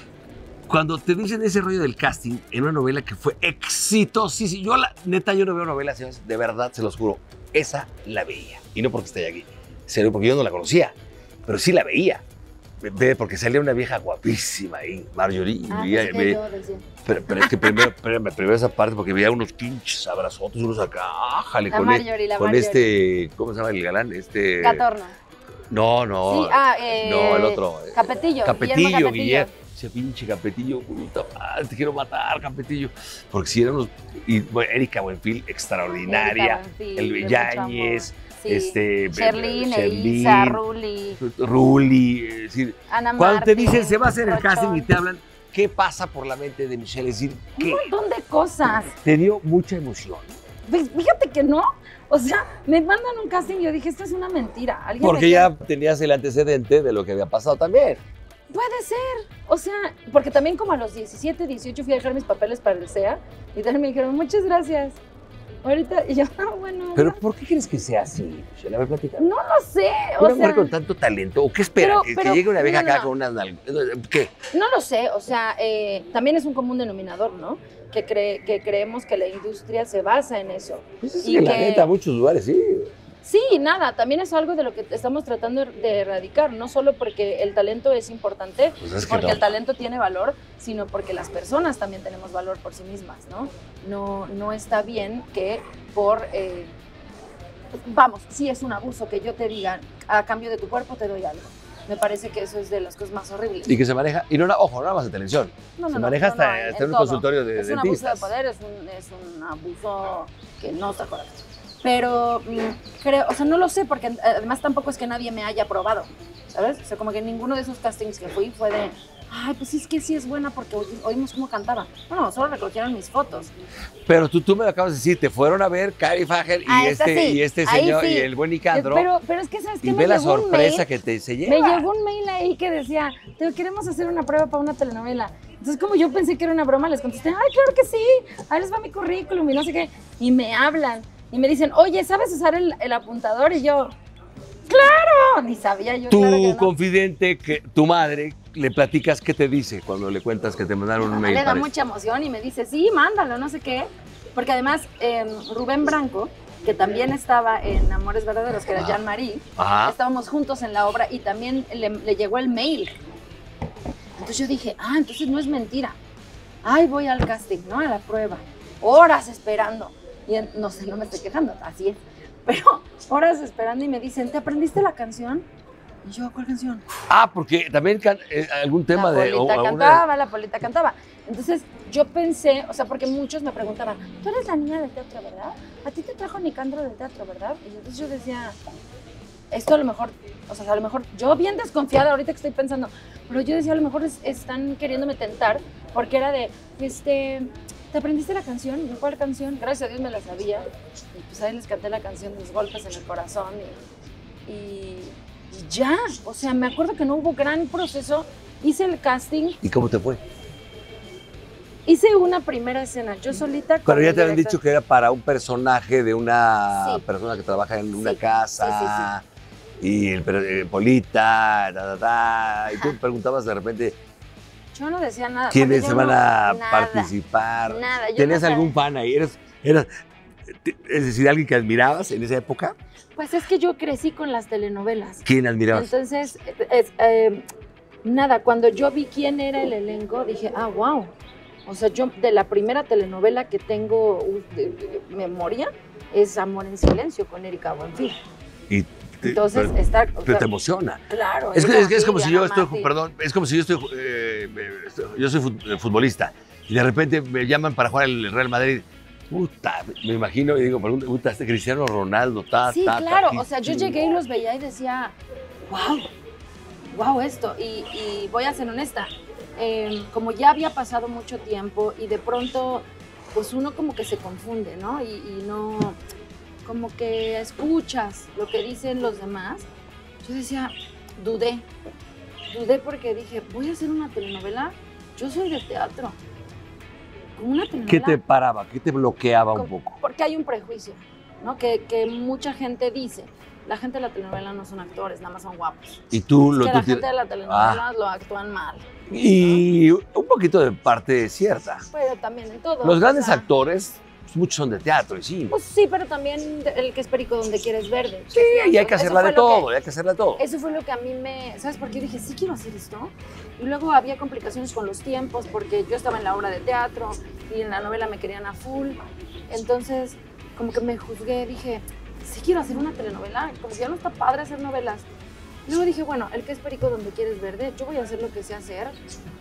Cuando te dicen ese rollo del casting en una novela que fue exitosísima, yo la neta, yo no veo novelas, señores, de verdad, se los juro, esa la veía. Y no porque esté aquí, serio, porque yo no la conocía, pero sí la veía. Ve- ve, porque salía una vieja guapísima ahí, Marjorie. y Ah, veía- pensé que ve- yo decía. pero, pero es que primero, espérame, primero esa parte, porque veía unos pinches abrazotos, unos acá, ájale, La con, Marjorie, e- la con Marjorie. este, ¿cómo se llama el galán? Este, Catorna. No, no. Sí, ah, eh, no, el otro. eh, Capetillo, Capetillo, Guillermo Guillermo. Capetillo. Ese pinche Capetillo, puta madre, te quiero matar, Capetillo. Porque si eran unos. Y bueno, Erika Buenfil, extraordinaria. Erika Buenfil, el de mucho Yáñez, amor. Sí. este. Sherlyn, Sherlyn, Elisa, Ruli, Ruli. Es decir, Ana cuando te Martín, dicen se va a hacer el Rochón. casting y te hablan, ¿qué pasa por la mente de Michelle? Es decir, Un ¿qué? montón de cosas. Te dio mucha emoción. Pues, fíjate que no. O sea, me mandan un casting y yo dije, esto es una mentira. ¿Alguien Porque me ya tenías el antecedente de lo que había pasado también. Puede ser. O sea, porque también como a los diecisiete, dieciocho fui a dejar mis papeles para el C E A y también me dijeron, muchas gracias. Ahorita, y yo, ah, bueno. Pero no, ¿por qué crees que sea así, Michelle? A ver, platica. no lo sé. O Una sea, mujer con tanto talento, ¿o qué espera? Pero- ¿Que, pero- que llegue una vieja no, no, acá no. con unas nalgas? ¿Qué? no lo sé. O sea, eh, también es un común denominador, ¿no? Que, cree, que creemos que la industria se basa en eso. Pues es Y que la que- neta, muchos lugares, sí. Sí, nada, también es algo de lo que estamos tratando de erradicar, no solo porque el talento es importante, Pues es que porque no. el talento tiene valor, sino porque las personas también tenemos valor por sí mismas, ¿no? No, no está bien que por, eh, vamos, sí es un abuso que yo te diga, a cambio de tu cuerpo te doy algo. Me parece que eso es de las cosas más horribles. Y que se maneja, y no, na- ojo, no nada más de televisión. No, no, se no, maneja no, hasta, no, hasta en un todo. consultorio de Es un abuso de dentistas. poder, es un, es un abuso que no está correcto. Pero mm, creo, o sea, no lo sé, porque además tampoco es que nadie me haya probado, ¿sabes? O sea, como que ninguno de esos castings que fui fue de, ay, pues es que sí es buena porque oí- oímos cómo cantaba. Bueno, solo recogieron mis fotos. Pero tú, tú me lo acabas de decir, te fueron a ver Cari Fajer y, Ah, esta este, sí, y este ahí señor sí. y el buen Nicandro. Pero, pero es que, ¿sabes qué? y Me ve la llegó un sorpresa mail, que te se me lleva. llegó un mail ahí que decía, te queremos hacer una prueba para una telenovela. Entonces, como yo pensé que era una broma, les contesté, ay, claro que sí, ahí les va mi currículum y no sé qué. Y me hablan y me dicen, oye, ¿sabes usar el, el apuntador? Y yo, ¡claro! Ni sabía yo. Tu claro que no. confidente, que tu madre, le platicas qué te dice cuando le cuentas que te mandaron un Mamá mail. le da parece. mucha emoción y me dice, sí, mándalo, no sé qué. Porque además, eh, Rubén Branco, que también estaba en Amores Verdaderos, que era Ajá. Jean-Marie, Ajá. estábamos juntos en la obra y también le, le llegó el mail. Entonces yo dije, ah, entonces no es mentira. Ay, voy al casting, ¿no? A la prueba. Horas esperando. Y en- no sé, no me estoy quejando, así es. Pero horas esperando y me dicen, ¿te aprendiste la canción? Y yo, ¿cuál canción? Ah, porque también can- eh, algún tema la de... o- Polita o una- cantaba, la Polita cantaba. Entonces yo pensé, o sea, porque muchos me preguntaban, tú eres la niña del teatro, ¿verdad? A ti te trajo Nicandro del teatro, ¿verdad? Y entonces yo decía, esto a lo mejor, o sea, a lo mejor, yo bien desconfiada ahorita que estoy pensando, pero yo decía, a lo mejor es- están queriéndome tentar, porque era de, este, ¿te aprendiste la canción? ¿Y yo, ¿cuál canción? Gracias a Dios me la sabía. Y pues ahí les canté la canción de Los Golpes en el Corazón y, y, y ya, o sea, me acuerdo que no hubo gran proceso, hice el casting, ¿Y cómo te fue? hice una primera escena, yo solita. con Pero ya el te habían director. dicho que era para un personaje de una Sí. persona que trabaja en una Sí, casa. Y el, per- eh, Polita, ta, ta, ta, y tú preguntabas de repente Yo no decía nada. quiénes porque se yo van no- a nada, participar. Nada, yo ¿Tenías no sabía. algún fan ahí? ¿Eras, eras, te- es decir, alguien que admirabas en esa época? Pues es que yo crecí con las telenovelas. ¿Quién admirabas? Entonces, es, eh, nada, cuando yo vi quién era el elenco, dije, ah, wow. O sea, yo de la primera telenovela que tengo uh, de- de memoria es Amor en Silencio con Erika Buenfil. Y te, Entonces, pero estar. te, te emociona. Claro. Es, que- Erika es, que es como Buenfil, si yo Ana estoy, Mati. perdón, es como si yo estoy, eh, eh, yo soy fut- futbolista y de repente me llaman para jugar el Real Madrid. Puta, me imagino y digo, puta, este Cristiano Ronaldo, ta, Sí, ta, ta, claro. qué O sea, yo chingón. llegué y los veía y decía, wow, wow esto. Y, y voy a ser honesta, eh, como ya había pasado mucho tiempo y de pronto, pues uno como que se confunde, ¿no? Y, y no, como que escuchas lo que dicen los demás. Yo decía, dudé, dudé porque dije, voy a hacer una telenovela, yo soy de teatro. Con una telenovela. ¿Qué te paraba? ¿Qué te bloqueaba un Con- poco? Porque hay un prejuicio, ¿no? Que, que mucha gente dice, la gente de la telenovela no son actores, nada más son guapos. Y tú Es lo que tú la gente tienes- de la telenovela lo actúan mal. Y un poquito de parte cierta. Pero también en todo. Los grandes o sea, actores, pues, muchos son de teatro y cine. Pues sí, pero también de- el que es perico donde quieres verde. Sí, y hay que Eso hacerla fue de lo que- todo, hay que hacerla de todo. Eso fue lo que a mí me... ¿Sabes por qué? Yo dije, sí quiero hacer esto. Y luego había complicaciones con los tiempos porque yo estaba en la obra de teatro y en la novela me querían a full. Entonces, como que me juzgué, dije, sí quiero hacer una telenovela. Como que ya no está padre hacer novelas. Luego dije, bueno, el que es perico donde quieres verde, yo voy a hacer lo que sé hacer.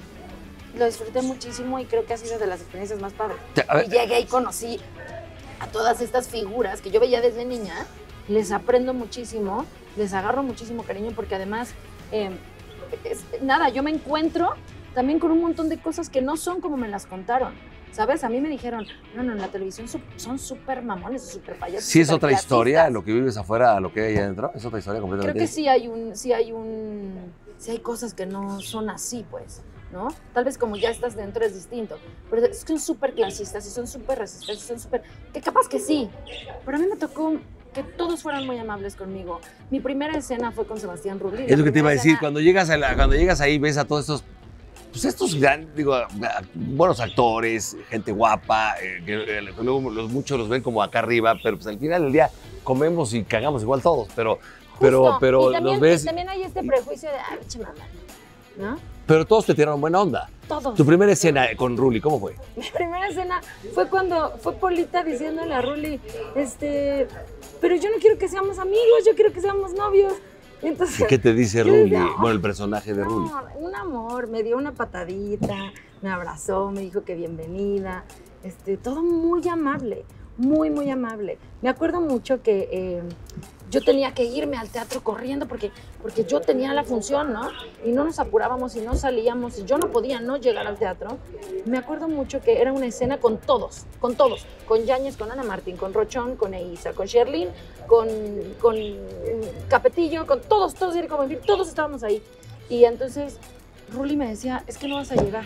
Lo disfruté muchísimo y creo que ha sido de las experiencias más padres. Te- a ver, Y llegué y conocí a todas estas figuras que yo veía desde niña, les aprendo muchísimo, les agarro muchísimo cariño porque además, eh, es- nada, yo me encuentro también con un montón de cosas que no son como me las contaron, ¿sabes? A mí me dijeron, no, no, en la televisión su- son súper mamones, súper payasos. sí es otra superclasistas". historia, lo que vives afuera a lo que hay ahí adentro, es otra historia Creo completamente. que sí hay un, sí hay un, sí hay cosas que no son así, pues, ¿no? Tal vez como ya estás dentro es distinto, pero es que son súper clasistas y son súper resistentes, y son súper, que capaz que sí, pero a mí me tocó que todos fueran muy amables conmigo. Mi primera escena fue con Sebastián Rulli. Es lo La que te iba a primera decir, escena- cuando llegas, a la- cuando llegas ahí ves a todos estos, pues estos gran, digo, a- buenos actores, gente guapa, eh, que eh, luego los, muchos los ven como acá arriba, pero pues al final del día comemos y cagamos igual todos, pero, pero, Justo. pero Y también, los ves, y también hay este prejuicio de, ah, pinche mamá, ¿no? pero todos te tiraron buena onda. Todos. Tu primera escena con Rulli, ¿cómo fue? Mi primera escena fue cuando fue Polita diciéndole a Rulli, este, pero yo no quiero que seamos amigos, yo quiero que seamos novios. Y entonces, ¿Y qué te dice yo Rulli? decía, Bueno, el personaje de no, Rulli. un amor, me dio una patadita, me abrazó, me dijo que bienvenida, este, todo muy amable, muy, muy amable. Me acuerdo mucho que eh, yo tenía que irme al teatro corriendo porque, porque yo tenía la función, ¿no? Y no nos apurábamos y no salíamos y yo no podía no llegar al teatro. Me acuerdo mucho que era una escena con todos, con todos, con Yáñez, con Ana Martín, con Rochón, con Eiza, con Sherlyn, con, con Capetillo, con todos, todos, todos estábamos ahí. Y entonces Ruli me decía, es que no vas a llegar.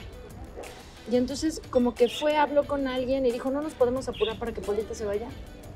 Y entonces como que fue, habló con alguien y dijo, no nos podemos apurar para que Polita se vaya.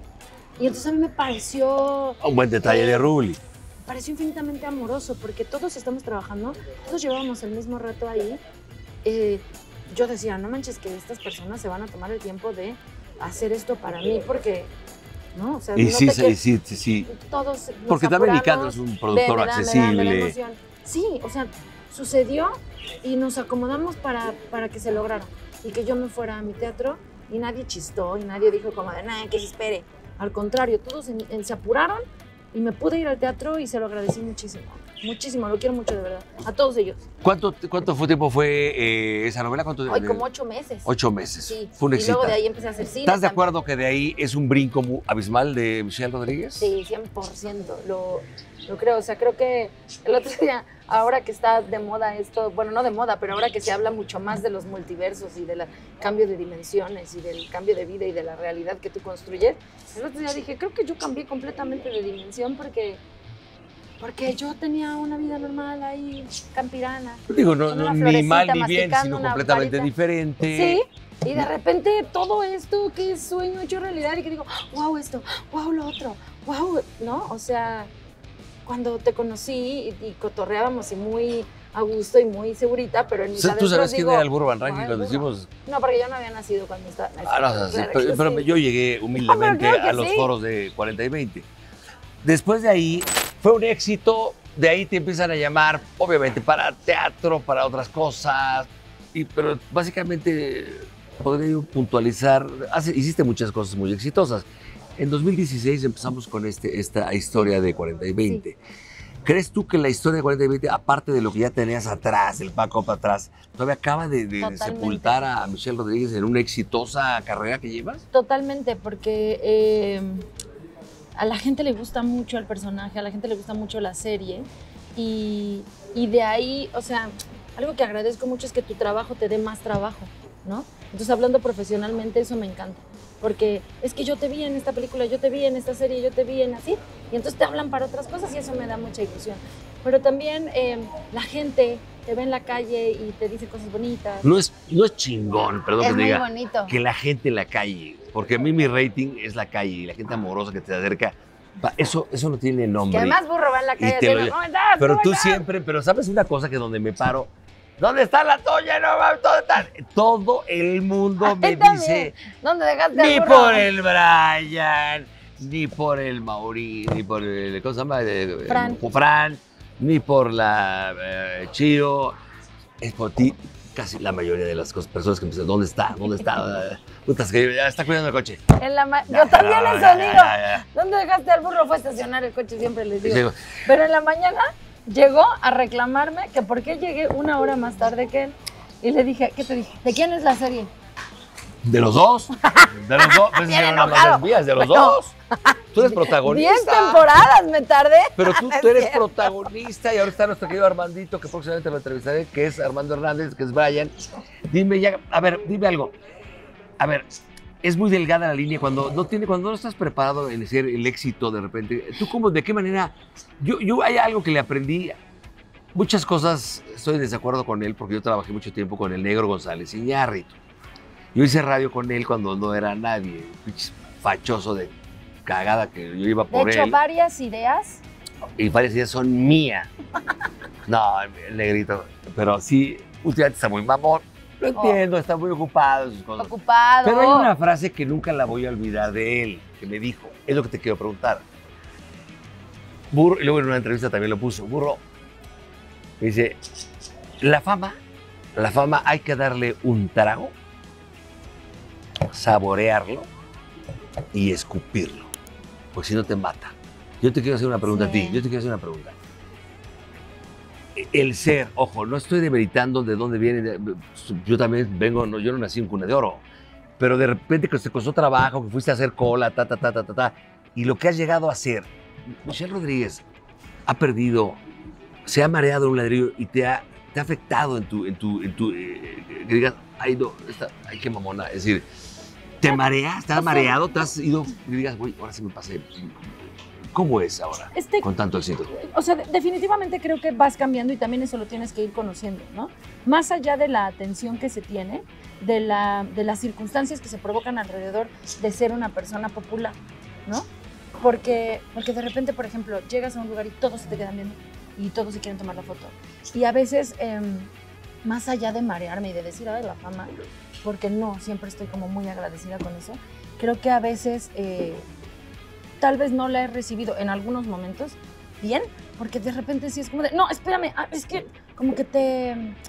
Y entonces a mí me pareció... Un buen detalle eh, de Ruli. Me pareció infinitamente amoroso porque todos estamos trabajando, todos llevábamos el mismo rato ahí. Eh, yo decía, no manches que estas personas se van a tomar el tiempo de hacer esto para mí porque... ¿no? O sea, y no sí, te sí, sí, sí, sí. Todos porque también Nicandro es un productor me da, accesible. Me da, me da emoción. Sí, o sea, sucedió y nos acomodamos para, para que se lograra. Y que yo me fuera a mi teatro y nadie chistó y nadie dijo como de, nada, que se espere. Al contrario, todos en, en, se apuraron y me pude ir al teatro y se lo agradecí muchísimo. Muchísimo, lo quiero mucho de verdad. A todos ellos. ¿Cuánto, cuánto fue tiempo fue eh, esa novela? ¿Cuánto, Hoy como ocho meses. Ocho meses. Sí. Fue un éxito. Y luego de ahí empecé a hacer cine. ¿Estás de acuerdo también. que de ahí es un brinco muy abismal de Michelle Rodríguez? Sí, cien por ciento. Lo, lo creo. O sea, creo que el otro día, ahora que está de moda esto, bueno, no de moda, pero ahora que se habla mucho más de los multiversos y del cambio de dimensiones y del cambio de vida y de la realidad que tú construyes, el otro día dije, creo que yo cambié completamente de dimensión porque... Porque yo tenía una vida normal ahí, campirana. Digo, no, no ni mal ni bien, sino completamente varita. diferente. Sí, y de repente todo esto que es sueño hecho realidad y que digo, wow esto, wow lo otro, wow, ¿no? O sea, cuando te conocí y, y cotorreábamos y muy a gusto y muy segurita, pero en mi ¿Tú sabes quién era el Burro Van Ranking cuando hicimos? No, porque yo no había nacido cuando estaba... Ah, no, claro sí, pero, pero sí. yo llegué humildemente oh, a los sí. foros de cuarenta y veinte. Después de ahí... Fue un éxito, de ahí te empiezan a llamar, obviamente, para teatro, para otras cosas, y, pero básicamente podría yo puntualizar, hace, hiciste muchas cosas muy exitosas. En dos mil dieciséis empezamos con este, esta historia de cuarenta y veinte. Sí. ¿Crees tú que la historia de cuarenta y veinte, aparte de lo que ya tenías atrás, el backup atrás, todavía acaba de, de, de sepultar a Michelle Rodríguez en una exitosa carrera que llevas? Totalmente, porque... Eh... A la gente le gusta mucho el personaje, a la gente le gusta mucho la serie y, y de ahí, o sea, algo que agradezco mucho es que tu trabajo te dé más trabajo, ¿no? Entonces, hablando profesionalmente, eso me encanta, porque es que yo te vi en esta película, yo te vi en esta serie, yo te vi en así, y entonces te hablan para otras cosas y eso me da mucha ilusión. Pero también eh, la gente te ve en la calle y te dice cosas bonitas. No es, no es chingón, perdón es que te diga, bonito. que la gente en la calle, porque a mí mi rating es la calle y la gente amorosa que te acerca, eso, eso no tiene nombre. Que además Burro va en la calle y lo, ¿cómo estás? Pero ¿Cómo tú estás? siempre, pero sabes una cosa que donde me paro, ¿dónde está la Toña? No, ¿dónde está? Todo el mundo Ay, me también. dice, ¿Dónde dejaste ni al burro? por el Brian, ni por el Mauri, ni por el, ¿cómo se llama? Fran. Fran, ni por la eh, Chío, es por ti. Casi la mayoría de las cosas, personas que me dicen, ¿dónde está? ¿Dónde está? Putas, que ya está cuidando el coche. En la ma Yo también no, eso ya, digo. Ya, ya. ¿Dónde dejaste al burro? Fue a estacionar el coche, siempre les digo. Sí. Pero en la mañana llegó a reclamarme que por qué llegué una hora más tarde que él. Y le dije, ¿qué te dije? ¿De quién es la serie? De los dos. De los dos. Pues Bien no más vías, de los bueno, dos. Tú eres protagonista. Diez temporadas me tardé. Pero tú, tú eres protagonista y ahora está nuestro querido Armandito, que próximamente lo entrevistaré, que es Armando Hernández, que es Brian. Dime ya, a ver, dime algo. A ver, es muy delgada la línea cuando no tiene, cuando no estás preparado en ser el éxito de repente. ¿Tú cómo, de qué manera? Yo, yo hay algo que le aprendí. Muchas cosas estoy en desacuerdo con él porque yo trabajé mucho tiempo con el Negro González Iñárritu. Yo hice radio con él cuando no era nadie, un fachoso de cagada que yo iba por él. De hecho, él. varias ideas. Y varias ideas son mías. No, el negrito. Pero sí, últimamente está muy mamón. Lo entiendo, oh. está muy ocupado. Sus cosas. Ocupado. Pero hay una frase que nunca la voy a olvidar de él, que me dijo. Es lo que te quiero preguntar. Burro, y luego en una entrevista también lo puso. Burro, me dice, la fama, la fama hay que darle un trago, saborearlo y escupirlo, porque si no te mata. Yo te quiero hacer una pregunta sí. a ti, yo te quiero hacer una pregunta. El ser, ojo, no estoy demeritando de dónde viene, yo también vengo, no, yo no nací en cuna de oro, pero de repente que te costó trabajo, que fuiste a hacer cola, ta, ta, ta, ta, ta, ta, y lo que has llegado a hacer, Michelle Rodríguez ha perdido, se ha mareado un ladrillo y te ha, te ha afectado en tu, en tu, en tu, eh, que digas, ay, no, esta, ay, qué mamona. Es decir, ¿te mareas? ¿Te has mareado? ¿Te has ido? Y digas, güey, ahora sí me pasé. ¿Cómo es ahora Este, con tanto éxito? O sea, definitivamente creo que vas cambiando y también eso lo tienes que ir conociendo, ¿no? Más allá de la atención que se tiene, de, la, de las circunstancias que se provocan alrededor de ser una persona popular, ¿no? Porque, porque de repente, por ejemplo, llegas a un lugar y todos se te quedan viendo y todos se quieren tomar la foto. Y a veces, eh, más allá de marearme y de decir, ay, la fama, porque no, siempre estoy como muy agradecida con eso, creo que a veces... Eh, tal vez no la he recibido en algunos momentos bien, porque de repente sí es como de, no, espérame, ah, es que como que te,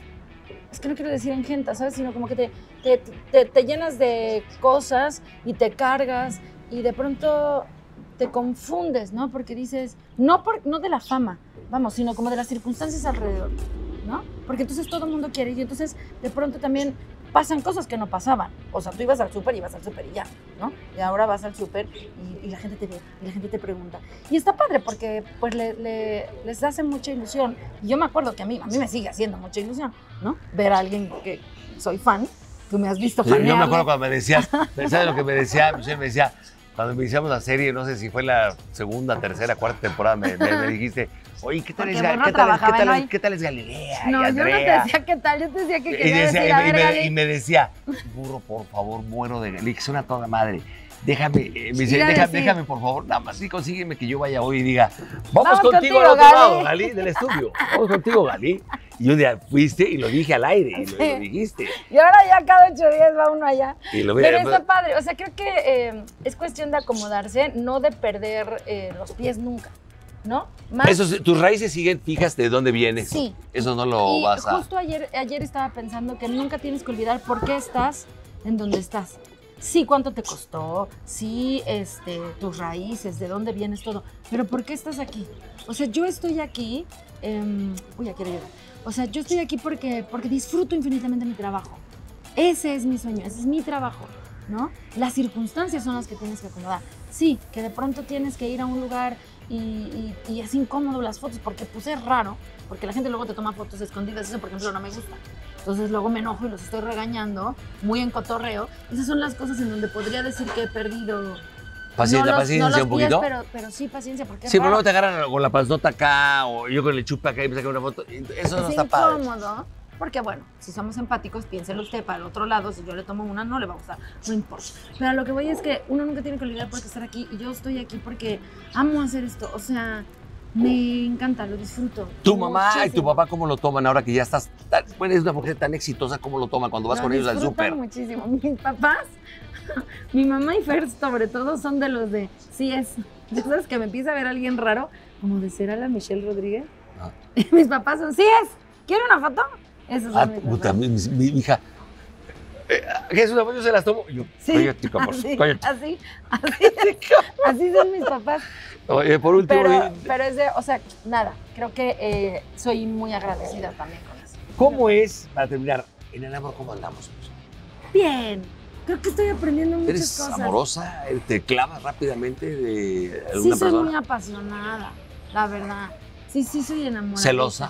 es que no quiero decir engenta, ¿sabes? Sino como que te, te, te, te llenas de cosas y te cargas y de pronto te confundes, ¿no? Porque dices, no, por, no de la fama, vamos, sino como de las circunstancias alrededor, ¿no? Porque entonces todo el mundo quiere y entonces de pronto también pasan cosas que no pasaban. O sea, tú ibas al súper y ibas al súper y ya, ¿no? Y ahora vas al súper y, y la gente te ve, y la gente te pregunta. Y está padre porque pues le, le, les hace mucha ilusión. Y yo me acuerdo que a mí, a mí me sigue haciendo mucha ilusión, ¿no? Ver a alguien que soy fan, tú me has visto fanearme. Yo me acuerdo cuando me decías, ¿sabes lo que me decía? Michelle me decía, cuando me iniciamos la serie, no sé si fue la segunda, tercera, cuarta temporada, me, me, me dijiste, oye, ¿qué tal, es, bueno, ¿qué, tal, ¿qué, tal, ahí. ¿qué tal es Galilea? No, y yo no te decía qué tal, yo te decía que quería y, decía, decir, y, a me, ver, y, me, Gali. y me decía, burro, por favor, muero de Galilea, que es una toda madre. Déjame, eh, me dice, Iba a déjame, decir. déjame, por favor, nada más sí consígueme que yo vaya hoy y diga, vamos, Vamos contigo, contigo, al otro Gali. lado, Gali, del estudio. Vamos contigo, Gali. Y un día fuiste y lo dije al aire, y lo, Sí. lo dijiste. Y ahora ya cada ocho días va uno allá. Y lo Pero mira, está padre, o sea, creo que eh, es cuestión de acomodarse, no de perder eh, los pies nunca, ¿no? Más, Eso, sí, tus raíces siguen fijas de dónde vienes. Sí. Eso no lo y vas a... justo ayer, ayer estaba pensando que nunca tienes que olvidar por qué estás en donde estás. Sí, cuánto te costó, sí, este, tus raíces, de dónde vienes, todo. Pero ¿por qué estás aquí? O sea, yo estoy aquí, eh, uy, aquí llorar. O sea, yo estoy aquí porque, porque disfruto infinitamente mi trabajo. Ese es mi sueño, ese es mi trabajo, ¿no? Las circunstancias son las que tienes que acomodar. Sí, que de pronto tienes que ir a un lugar y, y, y es incómodo las fotos porque pues es raro, porque la gente luego te toma fotos escondidas, eso por ejemplo no me gusta. Entonces luego me enojo y los estoy regañando, muy en cotorreo. Esas son las cosas en donde podría decir que he perdido... Paciencia, no los, paciencia no los un poquito. Pies, pero, pero sí, paciencia, porque es Sí, pero raro. luego te agarran con la panzota acá o yo con el chupa acá y me sacan una foto. Eso no Es está padre. incómodo, porque bueno, si somos empáticos, piénselo usted para el otro lado, si yo le tomo una no le va a gustar, no importa. Pero a lo que voy es que uno nunca tiene que olvidar por qué estar aquí y yo estoy aquí porque amo hacer esto, o sea, me encanta, lo disfruto. Tu mamá y tu muchísimo. papá, ¿cómo lo toman ahora que ya estás, tan, bueno, es una mujer tan exitosa, ¿cómo lo toman cuando vas Lo con ellos al disfrutan súper? muchísimo. Mis papás, mi mamá y Fer sobre todo son de los de, sí es, ya sabes que me empieza a ver alguien raro, como de ¿será la Michelle Rodríguez? Ah. Y mis papás son, sí es, ¿quiere una foto? Esos son Ah, mis puta, papás. mi, mi- mi hija. Eh, Jesús, yo se las tomo. Y yo, Sí, cállate, cabrón, así, cállate. así, así, así son mis papás. Oye, por último, Pero, eh, pero es de, o sea, nada, creo que eh, soy muy agradecida también con eso. ¿cómo es, para terminar, en el amor, cómo andamos? Bien, creo que estoy aprendiendo muchas ¿Eres cosas. amorosa? ¿Te clavas rápidamente de Sí, alguna soy persona? muy apasionada, la verdad. Sí, sí, soy enamorada. ¿Celosa?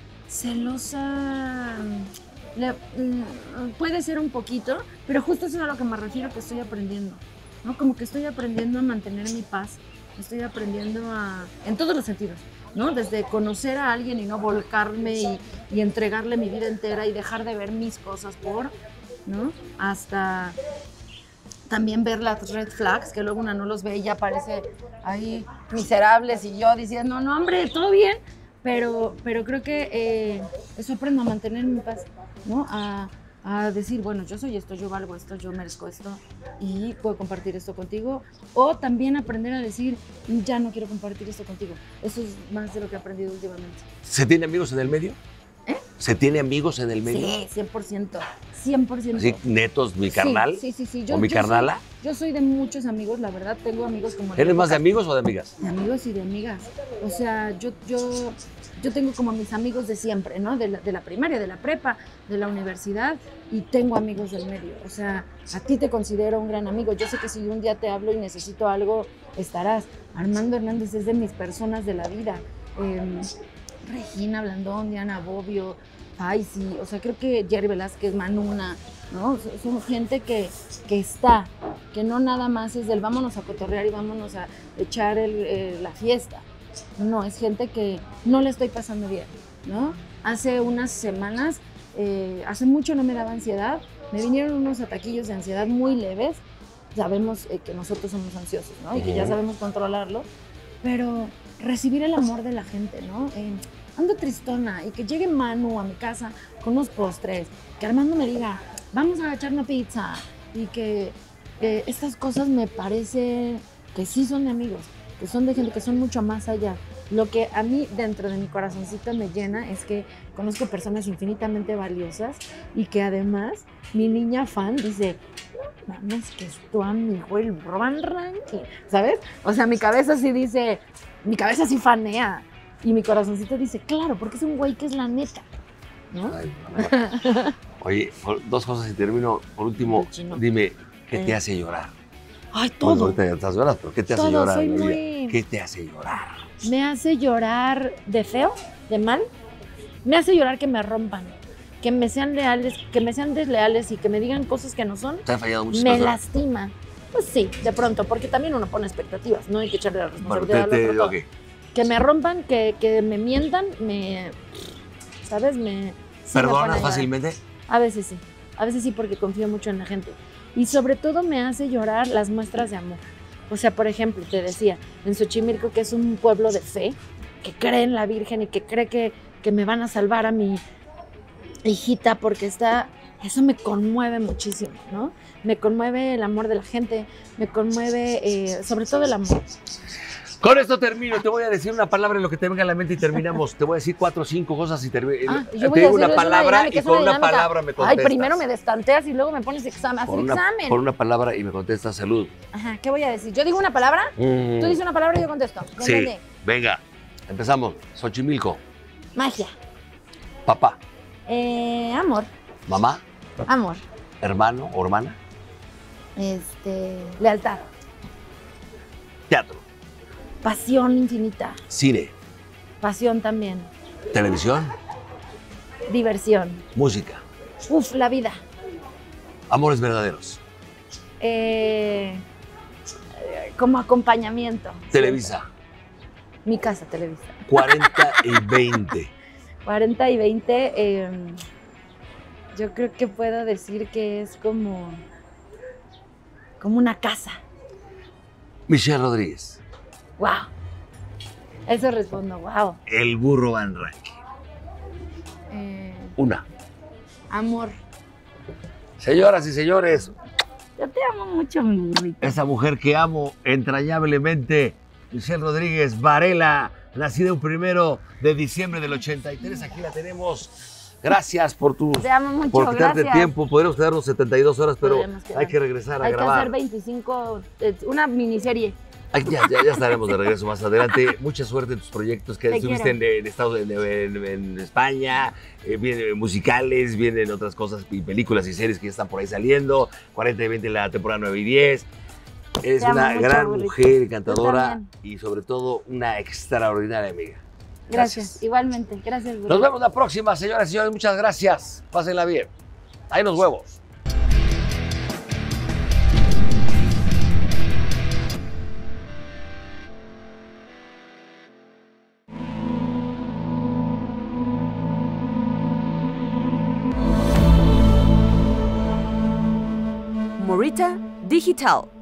Celosa. le- mm, puede ser un poquito, pero justo eso es a lo que me refiero que estoy aprendiendo, ¿no? Como que estoy aprendiendo a mantener mi paz, estoy aprendiendo a... en todos los sentidos, ¿no? Desde conocer a alguien y no volcarme y, y entregarle mi vida entera y dejar de ver mis cosas por, ¿no? Hasta también ver las red flags, que luego una no los ve y ya parece ahí miserables y yo diciendo, no, hombre, todo bien. Pero, pero creo que eh, eso aprendo a mantener mi paz, ¿no? A, a decir, bueno, yo soy esto, yo valgo esto, yo merezco esto y puedo compartir esto contigo. O también aprender a decir, ya no quiero compartir esto contigo. Eso es más de lo que he aprendido últimamente. ¿Se tiene amigos en el medio? ¿Eh? ¿Se tiene amigos en el medio? Sí, cien por ciento. cien por ciento. Así, netos, mi carnal. Sí, sí, sí. sí. Yo, ¿O mi yo carnala? Soy, yo soy de muchos amigos, la verdad. Tengo amigos como... ¿Eres más de amigos o de amigas? De amigos y de amigas. O sea, yo, yo, yo tengo como mis amigos de siempre, ¿no? De la, de la primaria, de la prepa, de la universidad, y tengo amigos del medio. O sea, a ti te considero un gran amigo. Yo sé que si un día te hablo y necesito algo, estarás. Armando Hernández es de mis personas de la vida. Eh, Regina Blandón, Diana Bobbio, Faisy, o sea, creo que Jerry Velázquez, Manuna, ¿no? Son gente que, que está, que no nada más es del vámonos a cotorrear y vámonos a echar el, eh, la fiesta. No, es gente que no le estoy pasando bien, ¿no? Hace unas semanas, eh, hace mucho no me daba ansiedad, me vinieron unos ataquillos de ansiedad muy leves. Sabemos eh, que nosotros somos ansiosos, ¿no? Y que ya sabemos controlarlo, pero recibir el amor de la gente, ¿no? Eh, ando tristona y que llegue Manu a mi casa con unos postres, que Armando me diga, vamos a echar una pizza, y que eh, estas cosas me parece que sí son de amigos, que son de gente que son mucho más allá. Lo que a mí dentro de mi corazoncito me llena es que conozco personas infinitamente valiosas y que además mi niña fan dice, mames, que es tu amigo el Van Ranking, ¿sabes? O sea, mi cabeza sí dice, mi cabeza sí fanea. Y mi corazoncito dice, claro, porque es un güey que es la neta, ¿no? Ay, oye, por, dos cosas y termino. Por último, dime, ¿qué eh. te hace llorar? Ay, todo. Bueno, ahorita ya estás llorando, pero ¿qué te hace todo, llorar? Soy muy... ¿Qué te hace llorar? Me hace llorar de feo, de mal. Me hace llorar que me rompan, que me sean leales, que me sean desleales y que me digan cosas que no son. ¿Te han fallado muchas me cosas? lastima. Pues sí, de pronto, porque también uno pone expectativas, no hay que echarle la responsabilidad Bueno, te, al otro. te, okay. Que me rompan, que, que me mientan, me, ¿sabes? Me, sí ¿Perdonas me fácilmente? A veces sí, a veces sí porque confío mucho en la gente. Y sobre todo me hace llorar las muestras de amor. O sea, por ejemplo, te decía, en Xochimilco, que es un pueblo de fe, que cree en la Virgen y que cree que, que me van a salvar a mi hijita porque está... Eso me conmueve muchísimo, ¿no? Me conmueve el amor de la gente, me conmueve eh, sobre todo el amor. Con esto termino, te voy a decir una palabra en lo que te venga a la mente y terminamos. Te voy a decir cuatro o cinco cosas y termino. Ah, te digo una palabra una y con una, una palabra me contestas. Ay, primero me destanteas y luego me pones examen, por hacer una, examen. Por una palabra y me contestas salud. Ajá, ¿qué voy a decir? Yo digo una palabra, mm. tú dices una palabra y yo contesto. Sí, entendí? Venga, empezamos. Xochimilco. Magia. Papá. Eh, amor. Mamá. Amor. Hermano o hermana. Este, lealtad. Teatro. Pasión infinita. Cine. Pasión también. Televisión. Diversión. Música. Uf, la vida. Amores verdaderos. Eh, como acompañamiento. Televisa. Sí. Mi casa, Televisa. cuarenta y veinte. cuarenta y veinte, eh, yo creo que puedo decir que es como, como una casa. Michelle Rodríguez. Wow. Eso respondo, wow. El burro Van Ranking. Eh, Una. Amor. Señoras y señores. Yo te amo mucho, mi burrito. Esa mujer que amo entrañablemente, Michelle Rodríguez Varela, nacida un primero de diciembre del ochenta y tres. Aquí la tenemos. Gracias por tu. Te amo mucho, por quitarte gracias. tiempo. Podríamos quedarnos setenta y dos horas, pero quedar. hay que regresar a hay grabar. Hay que hacer veinticinco, una miniserie. Ay, ya, ya, ya estaremos de regreso más adelante. Mucha suerte en tus proyectos que Te estuviste en, en, Estados, en, en, en España, eh, vienen musicales, vienen otras cosas, y películas y series que ya están por ahí saliendo. cuarenta y veinte la temporada nueve y diez. Eres Te una mucho, gran burrito. mujer, encantadora y sobre todo una extraordinaria amiga. Gracias, Gracias. igualmente. Gracias, burrito. Nos vemos la próxima, señoras y señores. Muchas gracias. Pásenla bien. Ahí nos huevos. Morita Digital.